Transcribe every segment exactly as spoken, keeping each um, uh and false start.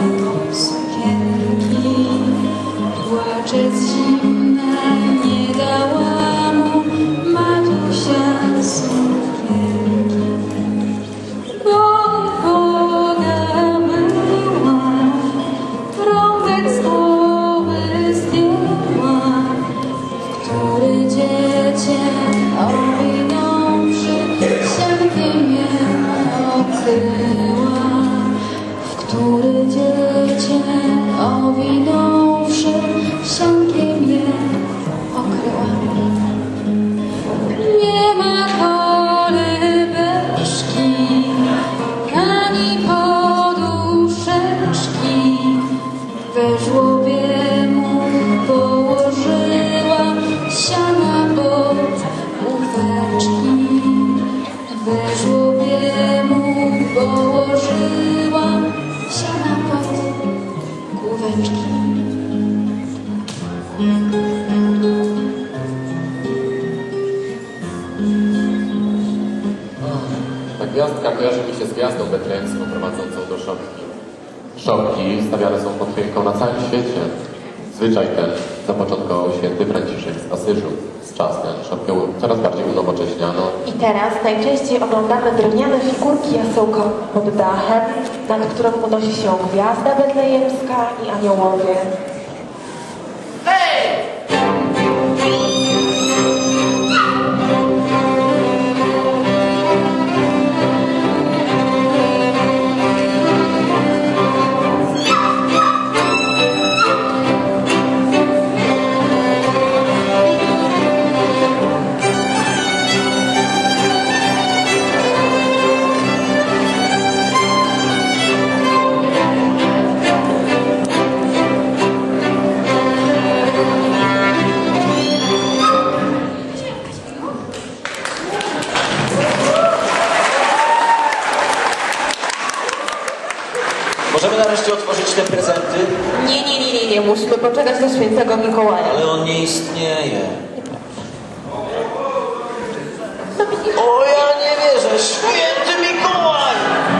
sukienki. Płacze z zimna, nie dała mu Matusia sukienki. Od Boga była, rąbek z głowy zdjęła, który dziecię owinąwszy siankiem je okryła, w który dziecię owinąwszy siankiem je okryła. Nie ma kolebeczki ani poduszeczki, we żłobie mu położyła siana pod główeczki. We żłobie mu położyła siana pod główeczki. Ta gwiazdka kojarzy mi się z gwiazdą betlejemską prowadzącą do szopki. Szopki stawiane są pod choinką na całym świecie. Zwyczaj ten zapoczątkował święty Franciszek z Asyżu. Z czasem szopkę coraz bardziej unowocześniano. I teraz najczęściej oglądamy drewniane figurki jasełka pod dachem, nad którą unosi się gwiazda betlejemska i aniołowie. Możemy nareszcie otworzyć te prezenty? Nie, nie, nie, nie, nie. Musimy poczekać na świętego Mikołaja. Ale on nie istnieje. O, ja nie wierzę! Święty Mikołaj!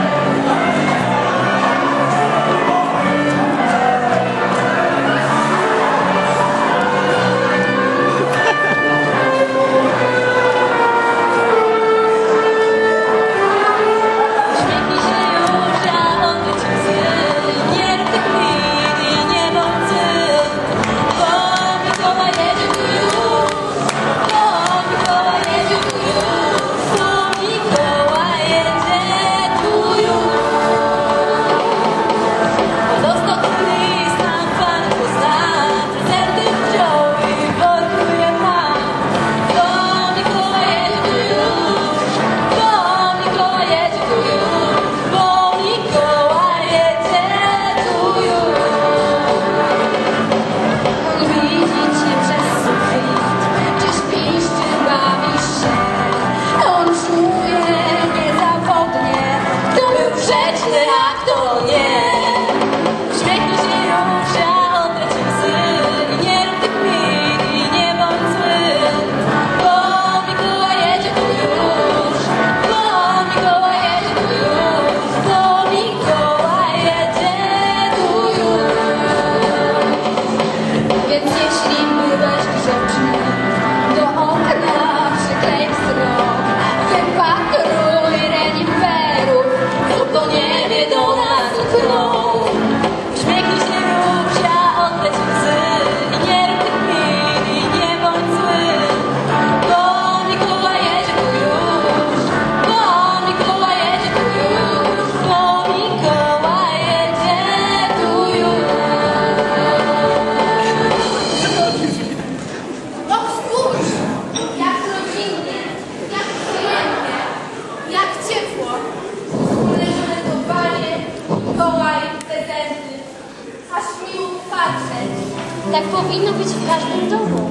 Tak powinno być w każdym domu.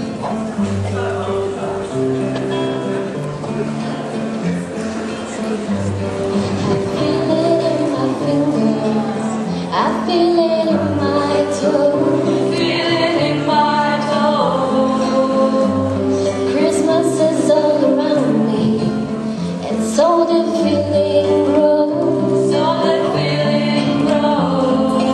I feel it in my toe, feel it in my toe. Christmas is all around me, and so the feeling grows, so the feeling grows.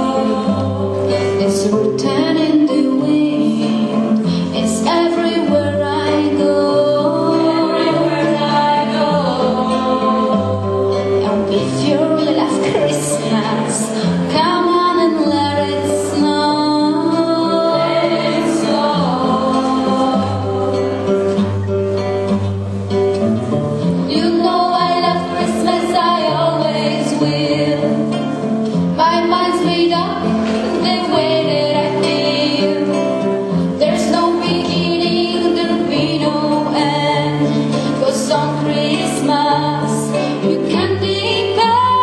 mind's made up the way that I feel. There's no beginning, there'll be no end. 'Cause on Christmas you can depend.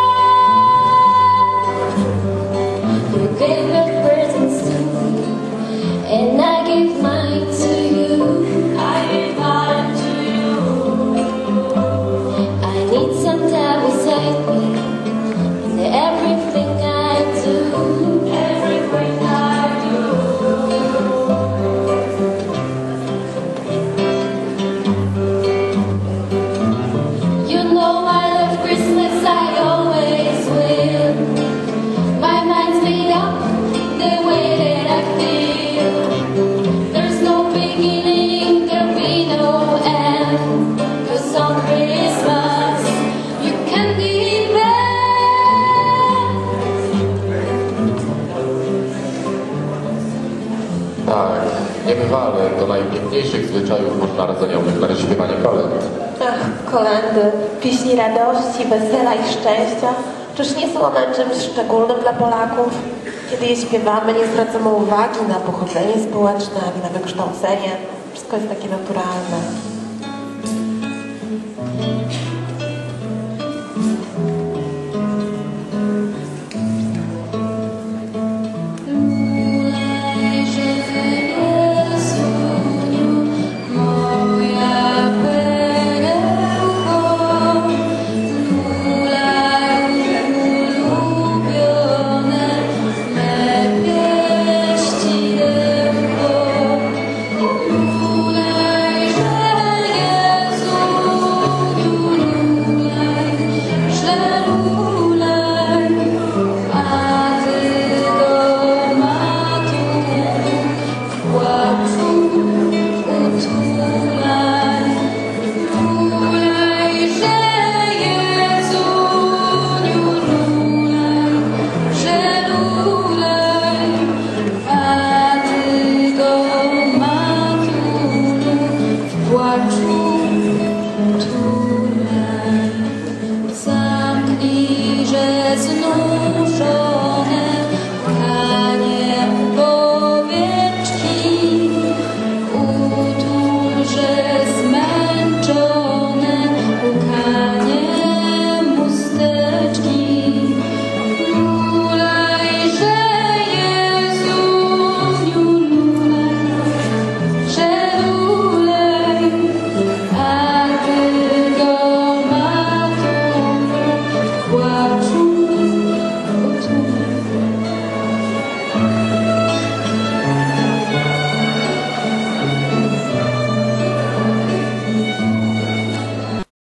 You gave your presents to me, and I give mine to you. I give mine to you. I need some time beside me in everything I do. Everything I do. You know I love Christmas, I always will. My mind's made up the way that I feel. There's no beginning, there'll be no end. 'Cause on Christmas you can depend. Tak, niebywale, do najpiękniejszych zwyczajów bożonarodzeniowych należy śpiewanie kolęd. Ach, kolendy, pieśni radości, wesela i szczęścia. Czyż nie są one czymś szczególnym dla Polaków? Kiedy je śpiewamy, nie zwracamy uwagi na pochodzenie społeczne, ani na wykształcenie. Wszystko jest takie naturalne.